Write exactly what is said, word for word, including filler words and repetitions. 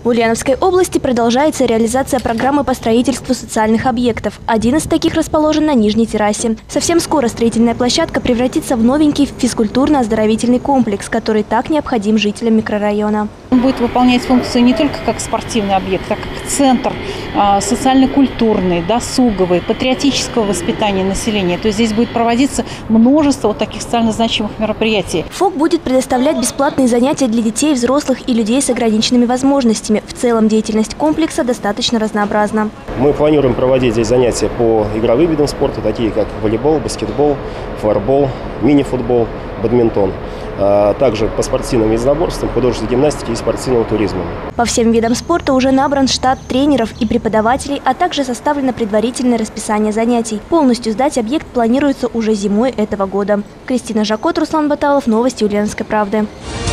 В Ульяновской области продолжается реализация программы по строительству социальных объектов. Один из таких расположен на Нижней террасе. Совсем скоро строительная площадка превратится в новенький физкультурно-оздоровительный комплекс, который так необходим жителям микрорайона. Он будет выполнять функцию не только как спортивный объект, а как центр социально-культурный, досуговый, патриотического воспитания населения. То есть здесь будет проводиться множество вот таких социально значимых мероприятий. ФОК будет предоставлять бесплатные занятия для детей, взрослых и людей с ограниченными возможностями. В целом деятельность комплекса достаточно разнообразна. Мы планируем проводить здесь занятия по игровым видам спорта, такие как волейбол, баскетбол, флорбол, мини-футбол, бадминтон. Также по спортивным единоборствам, художественной гимнастике и спортивному туризму. По всем видам спорта уже набран штат тренеров и преподавателей, а также составлено предварительное расписание занятий. Полностью сдать объект планируется уже зимой этого года. Кристина Жакот, Руслан Баталов, новости Ульяновской правды.